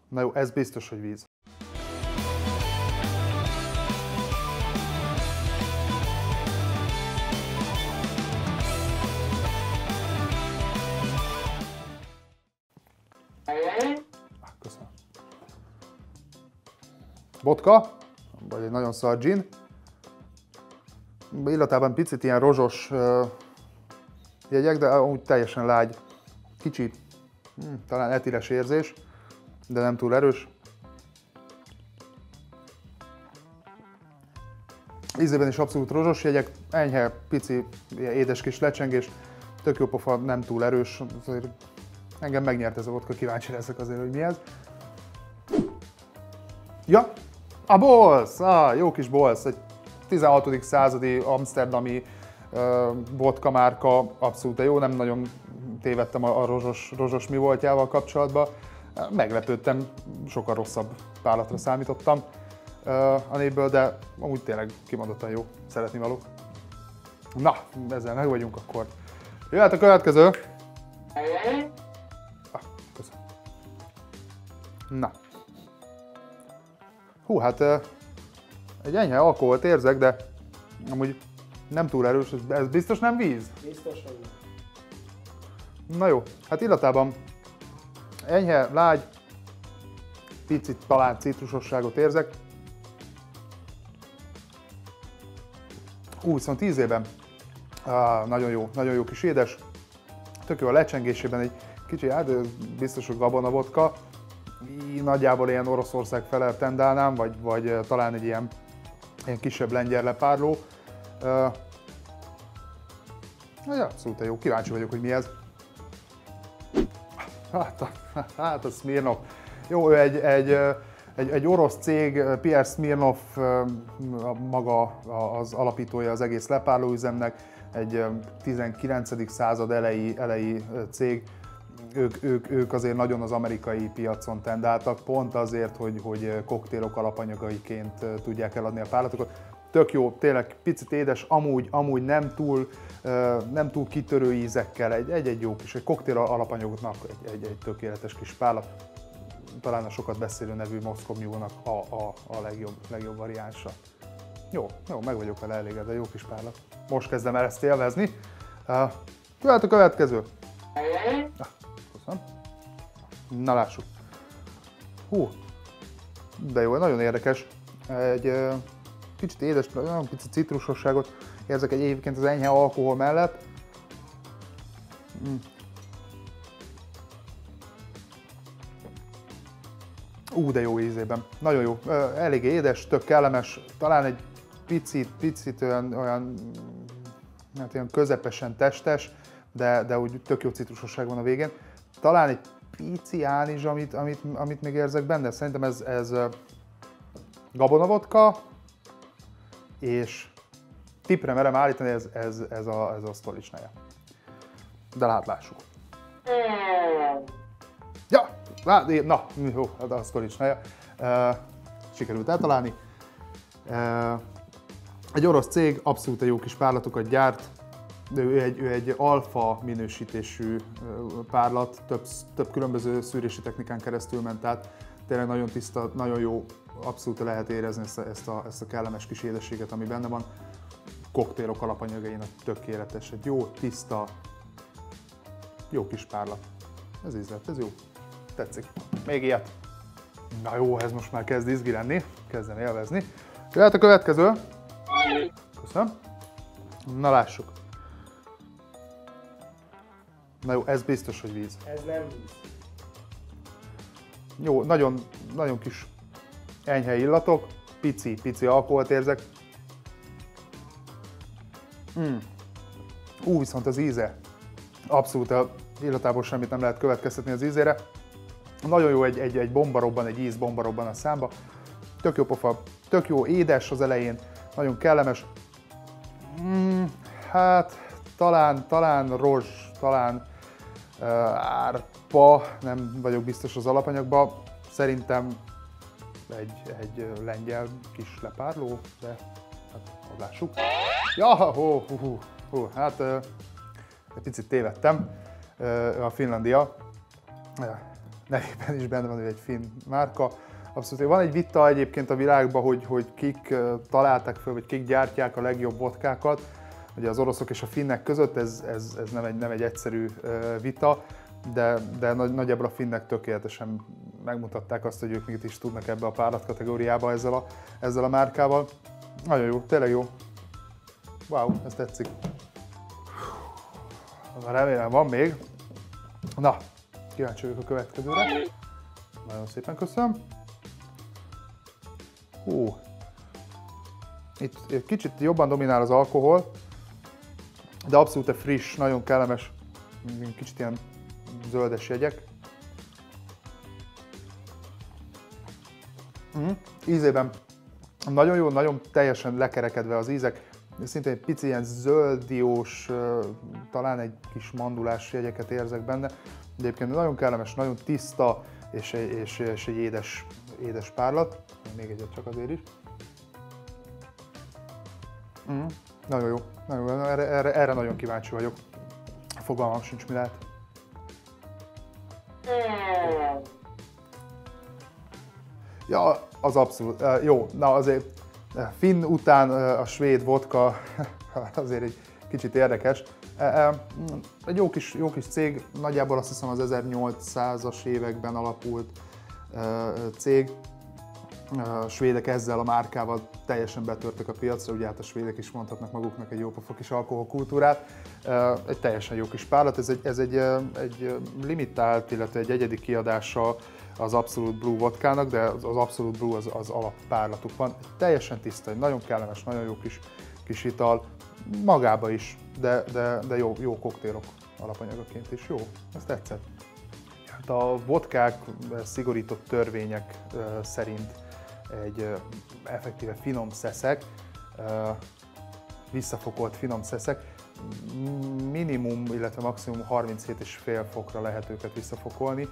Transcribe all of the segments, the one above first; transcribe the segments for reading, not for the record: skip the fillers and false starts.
Na jó, ez biztos, hogy víz. Köszönöm. Vodka, vagy egy nagyon szar gin. Illatában picit ilyen rozsos jegyek, de úgy teljesen lágy, kicsi, talán etiles érzés, de nem túl erős. Ízében is abszolút rozsos jegyek, enyhe, pici, édes kis lecsengés, tök jó pofa, nem túl erős. Azért engem megnyert ez a vodka, kíváncsi leszek azért, hogy mi ez. Ja, a Bols! Jó kis Bols, egy 16. századi amszterdami vodka márka, abszolút jó, nem nagyon tévedtem a rozsos mi voltjával kapcsolatban. Meglepődtem, sokkal rosszabb párlatra számítottam a népből, de amúgy tényleg kimondottan jó, szeretni való. Na, ezzel meg vagyunk akkor. Jöhet a következő. Köszönöm. Na. Hú, hát egy enyhe alkoholt érzek, de amúgy nem túl erős, ez biztos nem víz? Biztos, hogy nem. Na jó, hát illatában enyhe, lágy, picit talán citrusosságot érzek. Viszont ízében nagyon jó kis édes, tök jó a lecsengésében egy kicsi, hát biztos, hogy gabonavodka. Nagyjából ilyen Oroszország fele tendálnám, vagy talán egy ilyen kisebb lengyel lepárló. Abszolút jó, kíváncsi vagyok, hogy mi ez. Hát a Smirnoff. Jó, ő egy orosz cég, Pierre Smirnoff maga az alapítója az egész lepárlóüzemnek, egy 19. század elejé cég. Ők azért nagyon az amerikai piacon tendáltak, pont azért, hogy koktélok alapanyagaiként tudják eladni a párlatokat. Tök jó, tényleg picit édes, amúgy nem túl kitörő ízekkel, egy jó kis, egy koktél alapanyagoknak egy tökéletes kis párlat. Talán a sokat beszélő nevű Moscow Mule-nak a legjobb variánsa. Jó, meg vagyok vele elégedve, jó kis párlat. Most kezdem el ezt élvezni. Jöhet a következő. Köszönöm. Na lássuk. Hú, de jó, nagyon érdekes. Egy kicsit édes, nagyon picit citrusosságot érzek egyébként az enyhe alkohol mellett. De jó ízében. Nagyon jó. Eléggé édes, tök kellemes, talán egy picit olyan hát ilyen közepesen testes, de úgy tök jó citrusosság van a végén. Talán egy pici ánizs, amit még érzek benne. Szerintem ez gabonavodka, és tippre merem állítani, ez a Stolichnaya. De lássuk. Ja, na, jó, a Stolichnaya. Sikerült eltalálni. Egy orosz cég, abszolút jó kis párlatokat gyárt. Ő egy alfa minősítésű párlat, több különböző szűrési technikán keresztül ment át. Tényleg nagyon tiszta, nagyon jó, abszolút lehet érezni ezt a kellemes kis édességet, ami benne van. Koktélok alapanyagainak tökéletes, egy jó, tiszta, jó kis párlat. Ez ízlet, ez jó. Tetszik. Még ilyet. Na jó, ez most már kezd izgi lenni, kezdem élvezni. Jöhet a következő. Köszönöm. Na lássuk. Na jó, ez biztos, hogy víz. Ez nem víz. Jó, nagyon kis enyhe illatok, pici alkoholt érzek. Viszont az íze. Abszolút a illatából semmit nem lehet következtetni az ízére. Nagyon jó egy bombarobban, egy íz bombarobban a számba. Tök jó pofa, tök jó édes az elején, nagyon kellemes. Hát talán rozs, talán árpa, nem vagyok biztos az alapanyagban. Szerintem egy lengyel kis lepárló, de hát lássuk. Ja, hát egy picit tévedtem. A Finlandia. nevében is benne van, hogy egy finn márka. Abszolút. Van egy vita egyébként a világban, hogy kik találták föl, vagy kik gyártják a legjobb vodkákat. Ugye az oroszok és a finnek között ez nem egy egyszerű vita, de nagyjából a finnek tökéletesen megmutatták azt, hogy ők mit is tudnak ebbe a párlat kategóriába ezzel a márkával. Nagyon jó, tényleg jó. Wow, ez tetszik. Remélem van még. Na, kíváncsi vagyok a következőre. Nagyon szépen köszönöm. Hú. Itt kicsit jobban dominál az alkohol, de abszolút friss, nagyon kellemes, kicsit ilyen zöldes jegyek. Ízében nagyon jó, nagyon teljesen lekerekedve az ízek. Szintén egy pici ilyen zöld-diós, talán egy kis mandulás jegyeket érzek benne. De egyébként nagyon kellemes, nagyon tiszta és egy édes párlat. Még egyet csak azért is. Nagyon jó, nagyon jó. Erre nagyon kíváncsi vagyok. Fogalmam sincs, mi lehet. Ja, az abszolút. Jó, na azért finn után a svéd vodka azért egy kicsit érdekes. Egy jó kis cég, nagyjából azt hiszem az 1800-as években alapult cég. A svédek ezzel a márkával teljesen betörtek a piacra, ugye hát a svédek is mondhatnak maguknak egy jópofa kis alkoholkultúrát. Egy teljesen jó kis párlat, ez egy limitált, illetve egy egyedi kiadása az Absolut Blue vodkának, de az Absolut Blue az alappárlatuk van. Teljesen tiszta, nagyon kellemes, nagyon jó kis ital, magába is, de jó koktélok alapanyagaként is, jó, ez tetszett. Hát a vodkák szigorított törvények szerint egy effektíve finom szeszek, visszafokolt finom szeszek, minimum, illetve maximum 37,5 fokra lehet őket visszafokolni.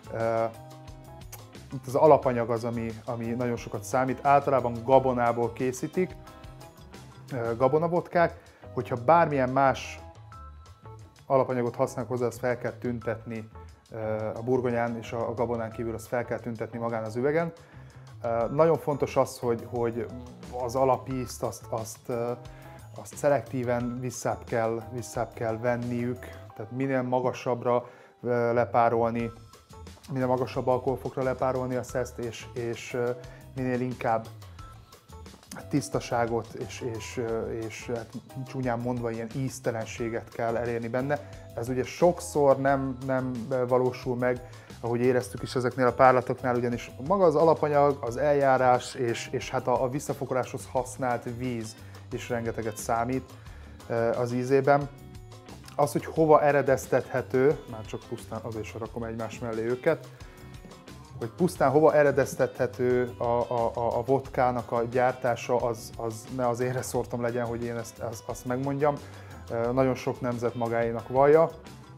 Itt az alapanyag az, ami nagyon sokat számít. Általában gabonából készítik, gabonavodkák. Hogyha bármilyen más alapanyagot használnak hozzá, azt fel kell tüntetni a burgonyán és a gabonán kívül, azt fel kell tüntetni magán az üvegen. Nagyon fontos az, hogy az alapízt azt szelektíven visszább kell venniük, tehát minél magasabbra lepárolni, minél magasabb alkoholfokra lepárolni a szeszt, és minél inkább tisztaságot és hát csúnyán mondva ilyen íztelenséget kell elérni benne. Ez ugye sokszor nem valósul meg, ahogy éreztük is ezeknél a párlatoknál, ugyanis maga az alapanyag, az eljárás és hát a visszafokoláshoz használt víz is rengeteget számít az ízében. Az, hogy hova eredeztethető, már csak pusztán azért sem rakom egymás mellé őket, hogy pusztán hova eredeztethető a vodkának a gyártása, az ne az én reszortom legyen, hogy én azt megmondjam. Nagyon sok nemzet magáénak vallja,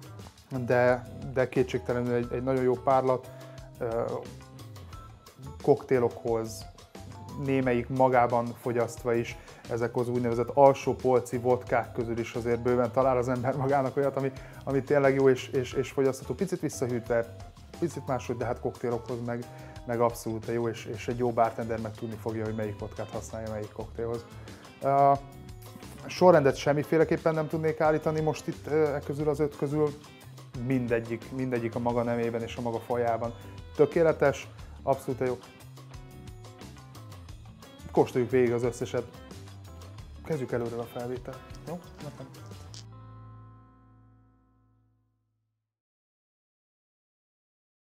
de kétségtelenül egy nagyon jó párlat koktélokhoz, némelyik magában fogyasztva is, ezek az úgynevezett alsópolci vodkák közül is azért bőven talál az ember magának olyat, ami tényleg jó és fogyasztható. Picit visszahűtve, picit máshogy, de hát koktélokhoz meg abszolút jó, és egy jó bartender meg tudni fogja, hogy melyik vodkát használja melyik koktélhoz. Sorrendet semmiféleképpen nem tudnék állítani most itt közül az 5 közül. Mindegyik a maga nemében és a maga fajában tökéletes, abszolút jó. Kóstoljuk végig az összeset. Kezdjük előre a felvételt. Jó? Nekem.